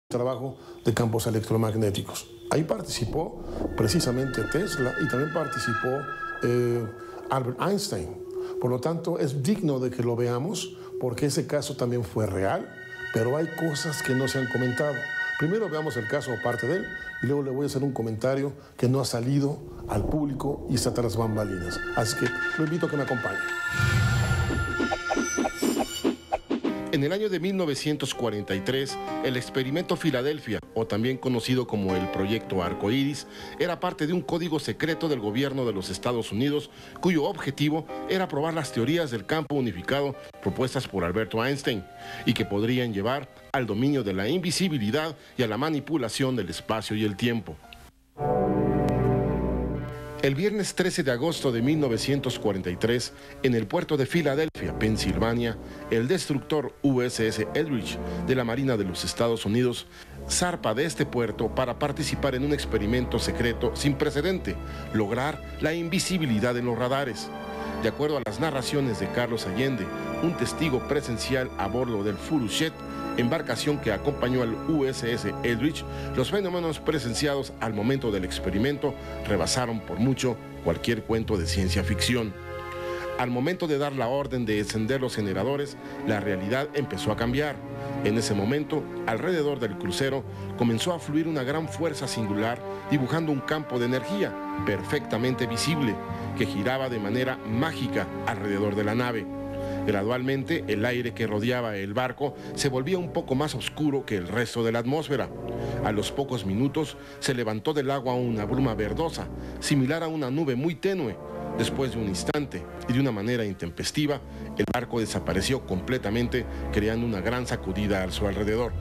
trabajo de campos electromagnéticos. Ahí participó precisamente Tesla y también participó Albert Einstein. Por lo tanto, es digno de que lo veamos porque ese caso también fue real, pero hay cosas que no se han comentado. Primero veamos el caso o parte de él y luego le voy a hacer un comentario que no ha salido al público y está tras bambalinas. Así que lo invito a que me acompañe. En el año de 1943, el experimento Filadelfia, o también conocido como el Proyecto Arcoíris, era parte de un código secreto del gobierno de los Estados Unidos, cuyo objetivo era probar las teorías del campo unificado propuestas por Alberto Einstein, y que podrían llevar al dominio de la invisibilidad y a la manipulación del espacio y el tiempo. El viernes 13 de agosto de 1943, en el puerto de Filadelfia, Pensilvania, el destructor USS Eldridge de la Marina de los Estados Unidos zarpa de este puerto para participar en un experimento secreto sin precedente, lograr la invisibilidad en los radares. De acuerdo a las narraciones de Carlos Allende, un testigo presencial a bordo del Furuchet, embarcación que acompañó al USS Eldridge, los fenómenos presenciados al momento del experimento rebasaron por mucho cualquier cuento de ciencia ficción. Al momento de dar la orden de encender los generadores, la realidad empezó a cambiar. En ese momento, alrededor del crucero, comenzó a fluir una gran fuerza singular, dibujando un campo de energía perfectamente visible, que giraba de manera mágica alrededor de la nave. Gradualmente, el aire que rodeaba el barco se volvía un poco más oscuro que el resto de la atmósfera. A los pocos minutos, se levantó del agua una bruma verdosa, similar a una nube muy tenue. Después de un instante y de una manera intempestiva, el barco desapareció completamente, creando una gran sacudida a su alrededor.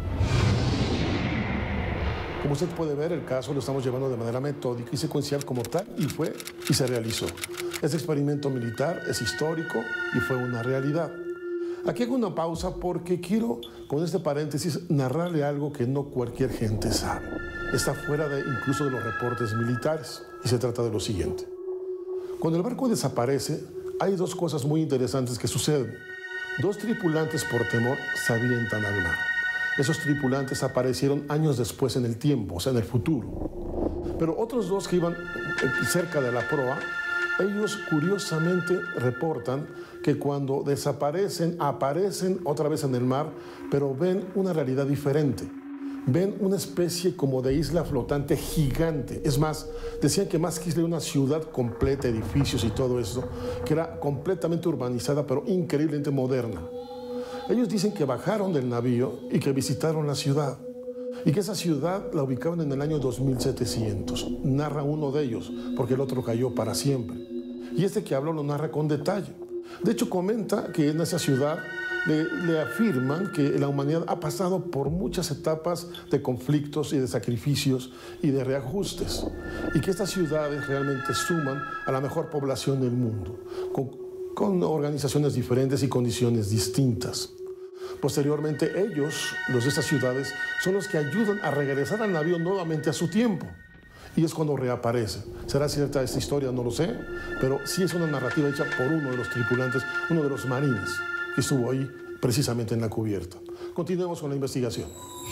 Como usted puede ver, el caso lo estamos llevando de manera metódica y secuencial como tal, y se realizó. Este experimento militar es histórico y fue una realidad. Aquí hago una pausa porque quiero, con este paréntesis, narrarle algo que no cualquier gente sabe. Está fuera incluso de los reportes militares, y se trata de lo siguiente. Cuando el barco desaparece, hay dos cosas muy interesantes que suceden. Dos tripulantes, por temor, se avientan al mar. Esos tripulantes aparecieron años después en el tiempo, o sea, en el futuro. Pero otros dos que iban cerca de la proa, ellos curiosamente reportan que cuando desaparecen, aparecen otra vez en el mar, pero ven una realidad diferente. Ven una especie como de isla flotante gigante. Es más, decían que más que isla era una ciudad completa, edificios y todo eso, que era completamente urbanizada, pero increíblemente moderna. Ellos dicen que bajaron del navío y que visitaron la ciudad. Y que esa ciudad la ubicaban en el año 2700. Narra uno de ellos, porque el otro cayó para siempre. Y este que habló lo narra con detalle. De hecho, comenta que en esa ciudad le afirman que la humanidad ha pasado por muchas etapas de conflictos y de sacrificios y de reajustes. Y que estas ciudades realmente suman a la mejor población del mundo, con organizaciones diferentes y condiciones distintas. Posteriormente, ellos, los de estas ciudades, son los que ayudan a regresar al navío nuevamente a su tiempo. Y es cuando reaparece. ¿Será cierta esta historia? No lo sé, pero sí es una narrativa hecha por uno de los tripulantes, uno de los marines, que estuvo ahí precisamente en la cubierta. Continuemos con la investigación.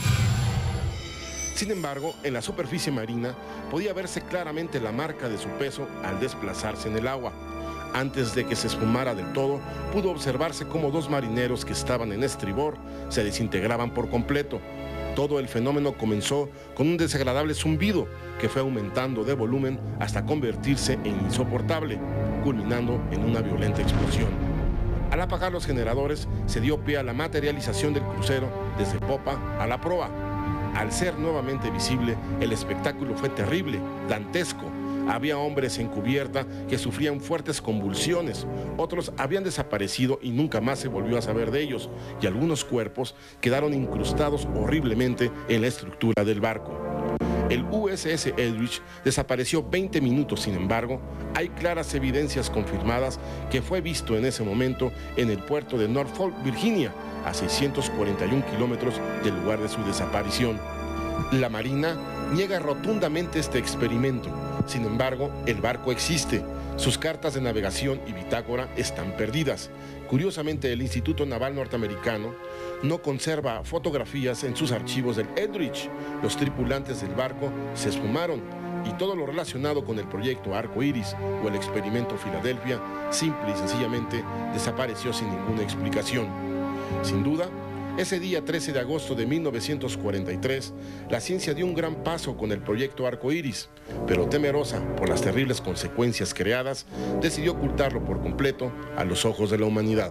Sin embargo, en la superficie marina podía verse claramente la marca de su peso al desplazarse en el agua. Antes de que se esfumara del todo, pudo observarse cómo dos marineros que estaban en estribor se desintegraban por completo. Todo el fenómeno comenzó con un desagradable zumbido que fue aumentando de volumen hasta convertirse en insoportable, culminando en una violenta explosión. Al apagar los generadores, se dio pie a la materialización del crucero desde popa a la proa. Al ser nuevamente visible, el espectáculo fue terrible, dantesco. Había hombres en cubierta que sufrían fuertes convulsiones, otros habían desaparecido y nunca más se volvió a saber de ellos, y algunos cuerpos quedaron incrustados horriblemente en la estructura del barco. El USS Eldridge desapareció 20 minutos, sin embargo, hay claras evidencias confirmadas que fue visto en ese momento en el puerto de Norfolk, Virginia, a 641 kilómetros del lugar de su desaparición. La Marina niega rotundamente este experimento. Sin embargo, el barco existe, Sus cartas de navegación y bitácora están perdidas. Curiosamente, el Instituto Naval Norteamericano no conserva fotografías en sus archivos del Eldridge. Los tripulantes del barco se esfumaron y todo lo relacionado con el proyecto Arco Iris o el experimento Filadelfia simple y sencillamente desapareció sin ninguna explicación. Sin duda, ese día 13 de agosto de 1943, la ciencia dio un gran paso con el proyecto Arco Iris, pero temerosa por las terribles consecuencias creadas, decidió ocultarlo por completo a los ojos de la humanidad.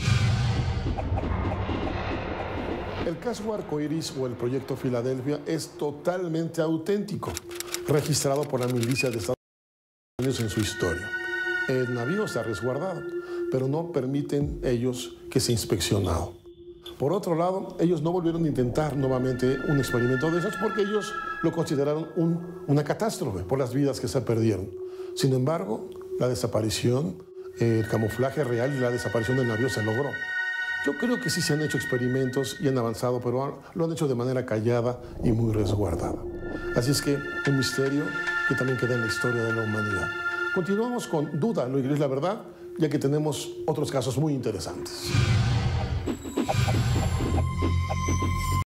El caso Arco Iris o el proyecto Filadelfia es totalmente auténtico, registrado por la milicia de Estados Unidos en su historia. El navío está resguardado, pero no permiten ellos que sea inspeccionado. Por otro lado, ellos no volvieron a intentar nuevamente un experimento de esos porque ellos lo consideraron una catástrofe por las vidas que se perdieron. Sin embargo, la desaparición, el camuflaje real y la desaparición del navío se logró. Yo creo que sí se han hecho experimentos y han avanzado, pero lo han hecho de manera callada y muy resguardada. Así es que un misterio que también queda en la historia de la humanidad. Continuamos con Duda, lo que es la verdad, ya que tenemos otros casos muy interesantes.